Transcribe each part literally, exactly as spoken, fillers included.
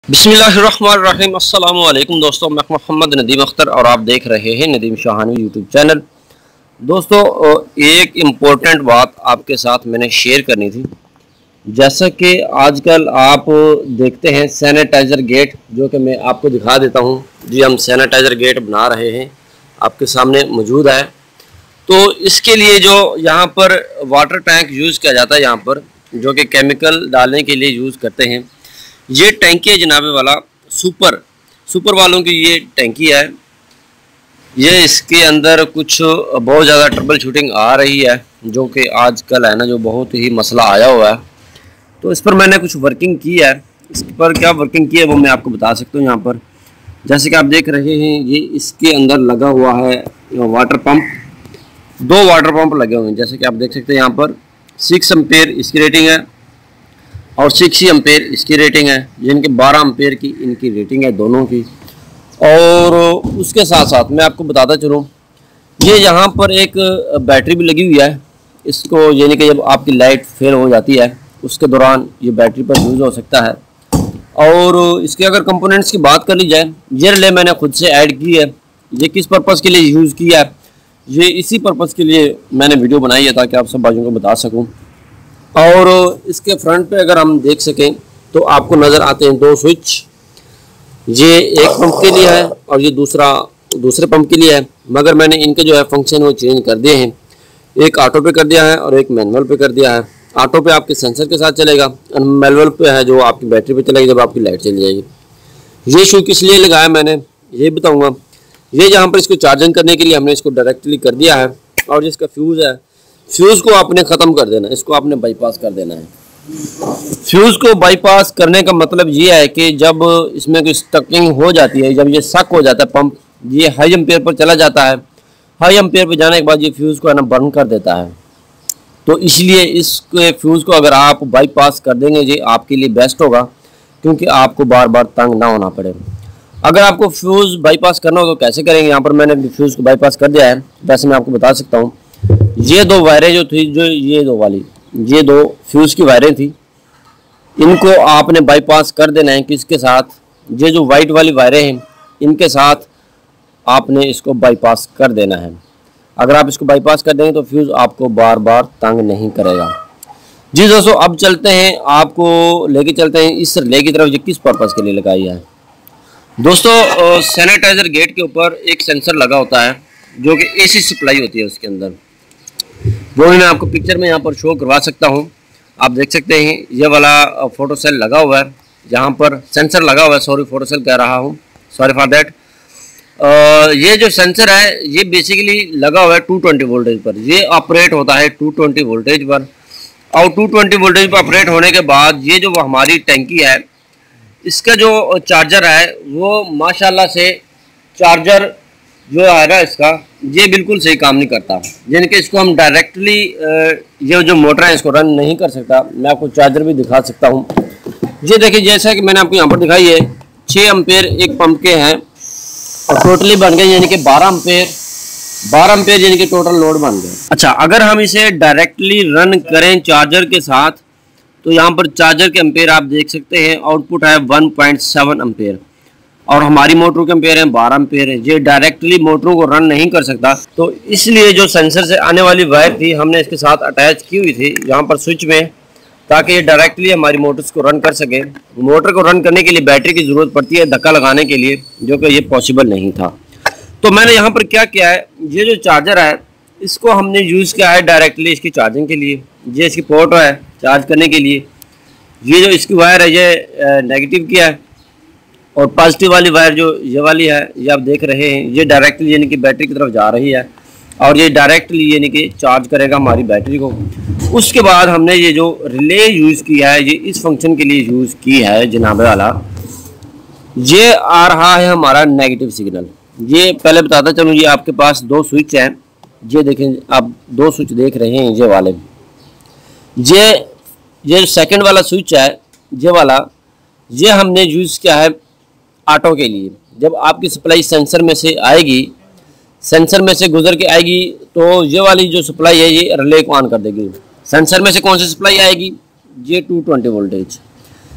बिस्मिल्लाहिर्रहमानिर्रहीम। अस्सलामु अलैकुम दोस्तों, मैं मोहम्मद नदीम अख्तर और आप देख रहे हैं नदीम शाहानी यूट्यूब चैनल। दोस्तों, एक इम्पोर्टेंट बात आपके साथ मैंने शेयर करनी थी। जैसा कि आजकल आप देखते हैं सैनिटाइज़र गेट, जो कि मैं आपको दिखा देता हूं। जी, हम सैनिटाइज़र गेट बना रहे हैं, आपके सामने मौजूद है। तो इसके लिए जो यहाँ पर वाटर टैंक यूज़ किया जाता है, यहाँ पर जो कि केमिकल डालने के लिए यूज़ करते हैं, ये टैंकी है जनाबे वाला सुपर सुपर वालों की ये टैंकी है। ये इसके अंदर कुछ बहुत ज़्यादा ट्रबल शूटिंग आ रही है, जो कि आजकल है ना, जो बहुत ही मसला आया हुआ है। तो इस पर मैंने कुछ वर्किंग की है। इस पर क्या वर्किंग की है वो मैं आपको बता सकता हूँ। यहाँ पर जैसे कि आप देख रहे हैं, ये इसके अंदर लगा हुआ है वाटर पंप। दो वाटर पंप लगे हुए हैं, जैसे कि आप देख सकते हैं। यहाँ पर सिक्स एम्पेयर इसकी रेटिंग है और सिक्स एम्पेयर इसकी रेटिंग है, जिनके बारह एम्पेयर की इनकी रेटिंग है दोनों की। और उसके साथ साथ मैं आपको बताता चलूँ, ये यहाँ पर एक बैटरी भी लगी हुई है। इसको यानी कि जब आपकी लाइट फेल हो जाती है उसके दौरान ये बैटरी पर यूज़ हो सकता है। और इसके अगर कंपोनेंट्स की बात कर ली जाए, ये रिले मैंने खुद से ऐड की है। ये किस पर्पज़ के लिए यूज़ किया है, ये इसी पर्पज़ के लिए मैंने वीडियो बनाई है, ताकि आप सब भाइयों को बता सकूँ। और इसके फ्रंट पे अगर हम देख सकें तो आपको नज़र आते हैं दो स्विच। ये एक पंप के लिए है और ये दूसरा दूसरे पंप के लिए है, मगर मैंने इनके जो है फंक्शन वो चेंज कर दिए हैं। एक ऑटो पे कर दिया है और एक मैनुअल पे कर दिया है। ऑटो पे आपके सेंसर के साथ चलेगा और मैनुअल पे है जो आपकी बैटरी पे चलेगी जब आपकी लाइट चली जाएगी। ये शू किस लिए लगाया मैंने ये बताऊँगा। ये जहाँ पर इसको चार्जिंग करने के लिए हमने इसको डायरेक्टली कर दिया है। और जिसका फ्यूज़ है, फ्यूज़ को आपने ख़त्म कर देना है, इसको आपने बाईपास कर देना है। फ्यूज़ को बाईपास करने का मतलब ये है कि जब इसमें कोई स्टकिंग हो जाती है, जब ये सक हो जाता है पंप, ये हाई एम्पेयर पर चला जाता है। हाई एम्पेयर पर जाने के बाद ये फ्यूज़ को है ना बर्न कर देता है। तो इसलिए इसके फ्यूज़ को अगर आप बाईपास कर देंगे, ये आपके लिए बेस्ट होगा, क्योंकि आपको बार बार तंग ना होना पड़े। अगर आपको फ्यूज़ बाईपास करना हो तो कैसे करेंगे। यहाँ पर मैंने फ्यूज़ को बाईपास कर दिया है। वैसे मैं आपको बता सकता हूँ, ये दो वायरें जो थी, जो ये दो वाली ये दो फ्यूज़ की वायरें थी, इनको आपने बाईपास कर देना है। किसके साथ? ये जो वाइट वाली वायरें हैं इनके साथ आपने इसको बाईपास कर देना है। अगर आप इसको बाईपास कर देंगे तो फ्यूज़ आपको बार बार तंग नहीं करेगा। जी दोस्तों, अब चलते हैं, आपको लेके चलते हैं इस रिले की तरफ। ये किस पर्पज़ के लिए लगाई है दोस्तों। सैनिटाइज़र गेट के ऊपर एक सेंसर लगा होता है, जो कि एसी सप्लाई होती है उसके अंदर। वो मैं आपको पिक्चर में यहाँ पर शो करवा सकता हूँ। आप देख सकते हैं ये वाला फोटो सेल लगा हुआ है, यहाँ पर सेंसर लगा हुआ है। सॉरी, फोटो सेल कह रहा हूँ, सॉरी फॉर दैट। ये जो सेंसर है ये बेसिकली लगा हुआ है टू ट्वेंटी वोल्टेज पर। ये ऑपरेट होता है टू ट्वेंटी वोल्टेज पर। और टू ट्वेंटी वोल्टेज पर ऑपरेट होने के बाद ये जो हमारी टैंकी है, इसका जो चार्जर है वो माशाल्लाह से चार्जर जो है ना इसका, ये बिल्कुल सही काम नहीं करता। यानी कि इसको हम डायरेक्टली ये जो मोटर है इसको रन नहीं कर सकता। मैं आपको चार्जर भी दिखा सकता हूँ। ये देखिए, जैसा कि मैंने आपको यहाँ पर दिखाई है, छः एम्पेयर एक पंप के हैं और टोटली बन गए, यानी कि बारह एम्पेयर बारह एम्पेयर यानी कि टोटल लोड बन गए। अच्छा, अगर हम इसे डायरेक्टली रन करें चार्जर के साथ, तो यहाँ पर चार्जर के एम्पेयर आप देख सकते हैं, आउटपुट है वन पॉइंट सेवन एम्पेयर और हमारी मोटरों के एम्पेयर हैं बारह एम्पेयर है। ये डायरेक्टली मोटरों को रन नहीं कर सकता। तो इसलिए जो सेंसर से आने वाली वायर थी हमने इसके साथ अटैच की हुई थी यहाँ पर स्विच में, ताकि ये डायरेक्टली हमारी मोटर्स को रन कर सके। मोटर को रन करने के लिए बैटरी की ज़रूरत पड़ती है धक्का लगाने के लिए, जो कि ये पॉसिबल नहीं था। तो मैंने यहाँ पर क्या किया है, ये जो चार्जर है इसको हमने यूज़ किया है डायरेक्टली इसकी चार्जिंग के लिए। ये इसकी पोर्ट है चार्ज करने के लिए। ये जो इसकी वायर है ये नेगेटिव की है और पॉजिटिव वाली वायर जो ये वाली है, ये आप देख रहे हैं, ये डायरेक्टली यानी कि बैटरी की तरफ जा रही है और ये डायरेक्टली यानी कि चार्ज करेगा हमारी बैटरी को। उसके बाद हमने ये जो रिले यूज़ किया है, ये इस फंक्शन के लिए यूज़ की है जनाब वाला। ये आ रहा है हमारा नेगेटिव सिग्नल। ये पहले बताता चलूँ, ये आपके पास दो स्विच हैं। ये देखें, आप दो स्विच देख रहे हैं, ये वाले ये ये सेकंड वाला स्विच है, ये वाला, ये हमने यूज़ किया है ऑटो के लिए। जब आपकी सप्लाई सेंसर में से आएगी, सेंसर में से गुजर के आएगी, तो ये वाली जो सप्लाई है ये रिले को ऑन कर देगी। सेंसर में से कौन सी सप्लाई आएगी? ये टू ट्वेंटी वोल्टेज।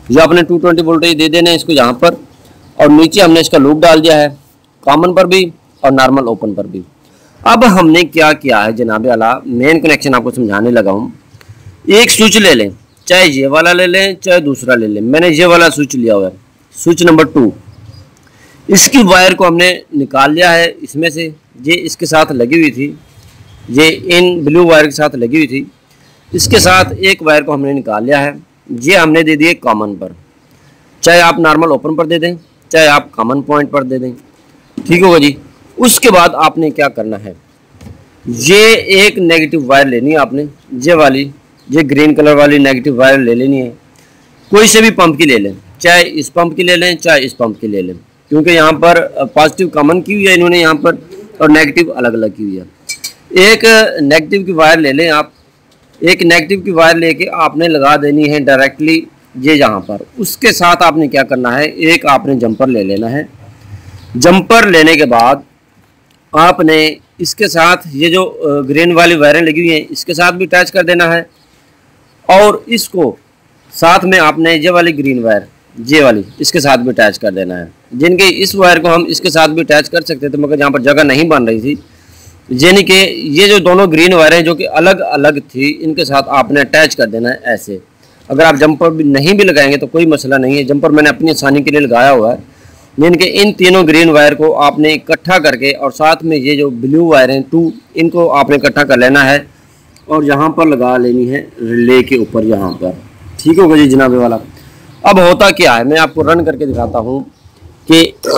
जो आपने टू ट्वेंटी वोल्टेज दे देने इसको यहाँ पर, और नीचे हमने इसका लूप डाल दिया है कॉमन पर भी और नॉर्मल ओपन पर भी। अब हमने क्या किया है जनाब आला, मेन कनेक्शन आपको समझाने लगा हूँ। एक स्विच ले लें, चाहे ये वाला ले लें चाहे दूसरा ले लें। मैंने ये वाला स्विच लिया हुआ है, स्विच नंबर टू। इसकी वायर को हमने निकाल लिया है इसमें से, ये इसके साथ लगी हुई थी, ये इन ब्लू वायर के साथ लगी हुई थी। इसके साथ एक वायर को हमने निकाल लिया है, ये हमने दे दिए कॉमन पर। चाहे आप नॉर्मल ओपन पर दे दें, चाहे आप कॉमन पॉइंट पर दे दें, ठीक होगा जी। उसके बाद आपने क्या करना है, ये एक नेगेटिव वायर लेनी है आपने, ये वाली, ये ग्रीन कलर वाली नेगेटिव वायर ले लेनी है। कोई से भी पंप की ले लें, चाहे इस पंप की ले लें चाहे इस पंप की ले लें, क्योंकि यहाँ पर पॉजिटिव कॉमन की हुई है इन्होंने यहाँ पर, और नेगेटिव अलग अलग की हुई है। एक नेगेटिव की वायर ले लें आप, एक नेगेटिव की वायर लेके आपने लगा देनी है डायरेक्टली ये यहाँ पर। उसके साथ आपने क्या करना है, एक आपने जंपर ले लेना है। जंपर लेने के बाद आपने इसके साथ ये जो ग्रीन वाली वायरें लगी हुई हैं इसके साथ भी अटैच कर देना है, और इसको साथ में आपने ये वाली ग्रीन वायर, ये वाली, इसके साथ भी अटैच कर देना है। जिनके इस वायर को हम इसके साथ भी अटैच कर सकते थे, मगर यहाँ पर जगह नहीं बन रही थी, यानी कि ये जो दोनों ग्रीन वायरें जो कि अलग अलग थी, इनके साथ आपने अटैच कर देना है ऐसे। अगर आप जंपर भी नहीं भी लगाएंगे तो कोई मसला नहीं है, जंपर मैंने अपनी आसानी के लिए लगाया हुआ है। यानी कि इन तीनों ग्रीन वायर को आपने इकट्ठा करके, और साथ में ये जो ब्लू वायर हैं टू, इनको आपने इकट्ठा कर लेना है और यहाँ पर लगा लेनी है रिले के ऊपर यहाँ पर, ठीक होगा जी जनाब वाला। अब होता क्या है, मैं आपको रन करके दिखाता हूँ कि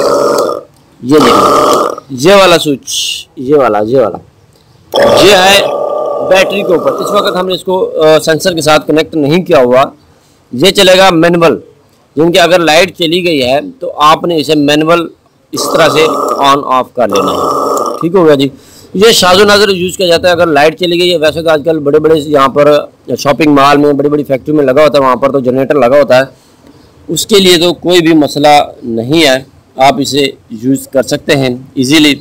ये देखिए, ये वाला स्विच, ये वाला ये वाला ये है बैटरी के ऊपर। इस वक्त हमने इसको आ, सेंसर के साथ कनेक्ट नहीं किया हुआ। ये चलेगा मैनुअल, जिनकी अगर लाइट चली गई है तो आपने इसे मैनुअल इस तरह से ऑन ऑफ कर लेना है, ठीक हो गया जी। ये शाज़ो नाज़र यूज़ किया जाता है अगर लाइट चली गई है। वैसे तो आजकल बड़े बड़े यहाँ पर शॉपिंग मॉल में, बड़ी बड़ी फैक्ट्री में लगा होता है, वहाँ पर तो जनरेटर लगा होता है, उसके लिए तो कोई भी मसला नहीं है, आप इसे यूज़ कर सकते हैं इजीली।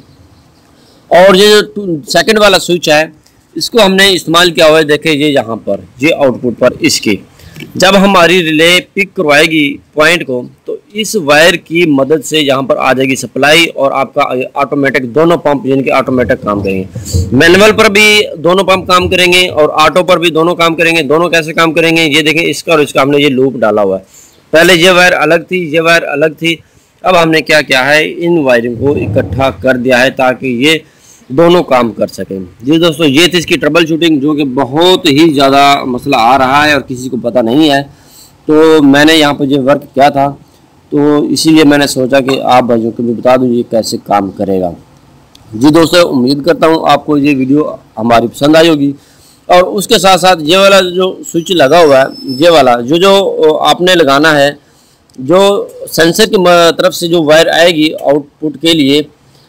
और ये जो सेकंड वाला स्विच है इसको हमने इस्तेमाल किया हुआ है, देखें ये यहाँ पर, ये आउटपुट पर इसकी जब हमारी रिले पिक करवाएगी पॉइंट को, तो इस वायर की मदद से यहाँ पर आ जाएगी सप्लाई, और आपका ऑटोमेटिक दोनों पंप जिनके ऑटोमेटिक काम करेंगे। मैनुअल पर भी दोनों पंप काम करेंगे और ऑटो पर भी दोनों काम करेंगे। दोनों कैसे काम करेंगे, ये देखें, इसका और इसका हमने ये लूप डाला हुआ है। पहले ये वायर अलग थी, ये वायर अलग थी, अब हमने क्या किया है, इन वायरिंग को इकट्ठा कर दिया है ताकि ये दोनों काम कर सकें। जी दोस्तों, ये थी इसकी ट्रबल शूटिंग, जो कि बहुत ही ज़्यादा मसला आ रहा है और किसी को पता नहीं है। तो मैंने यहाँ पर जो वर्क किया था, तो इसीलिए मैंने सोचा कि आप भाइयों को भी बता दूँ ये कैसे काम करेगा। जी दोस्तों, उम्मीद करता हूँ आपको ये वीडियो हमारी पसंद आई होगी। और उसके साथ साथ ये वाला जो स्विच लगा हुआ है, ये वाला जो जो आपने लगाना है, जो सेंसर की तरफ से जो वायर आएगी आउटपुट के लिए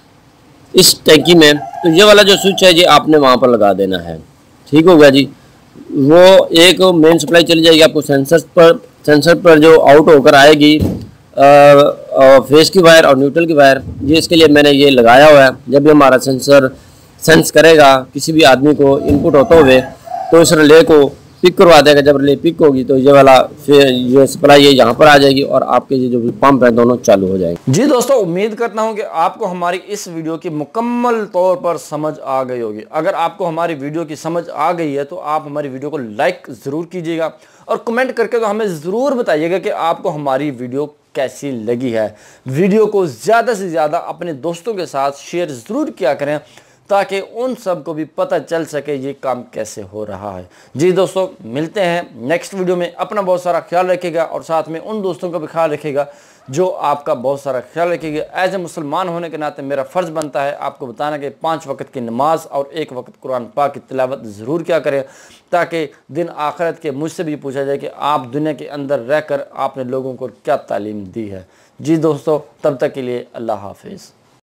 इस टैंकी में, तो ये वाला जो स्विच है ये आपने वहाँ पर लगा देना है, ठीक हो गया जी। वो एक मेन सप्लाई चली जाएगी आपको सेंसर पर, सेंसर पर जो आउट होकर आएगी आ, आ, फेस की वायर और न्यूट्रल की वायर। ये इसके लिए मैंने ये लगाया हुआ है, जब भी हमारा सेंसर सेंस करेगा किसी भी आदमी को इनपुट होते हुए, तो इस रिले को पिक करवा देगा। जब रिले पिक होगी तो ये वाला फिर ये सप्लाई ये यहाँ पर आ जाएगी और आपके ये जो पंप है दोनों चालू हो जाएंगे। जी दोस्तों, उम्मीद करता हूँ कि आपको हमारी इस वीडियो की मुकम्मल तौर पर समझ आ गई होगी। अगर आपको हमारी वीडियो की समझ आ गई है तो आप हमारी वीडियो को लाइक ज़रूर कीजिएगा और कमेंट करके तो हमें ज़रूर बताइएगा कि आपको हमारी वीडियो कैसी लगी है। वीडियो को ज़्यादा से ज़्यादा अपने दोस्तों के साथ शेयर ज़रूर किया करें ताकि उन सब को भी पता चल सके ये काम कैसे हो रहा है। जी दोस्तों, मिलते हैं नेक्स्ट वीडियो में। अपना बहुत सारा ख्याल रखिएगा और साथ में उन दोस्तों का भी ख्याल रखिएगा जो आपका बहुत सारा ख्याल रखेंगे। एज ए मुसलमान होने के नाते मेरा फ़र्ज़ बनता है आपको बताना कि पाँच वक्त की नमाज और एक वक्त कुरान पाक की तिलावत ज़रूर क्या करें, ताकि दिन आखिरत के मुझसे भी पूछा जाए कि आप दुनिया के अंदर रहकर आपने लोगों को क्या तालीम दी है। जी दोस्तों, तब तक के लिए अल्लाह हाफिज़।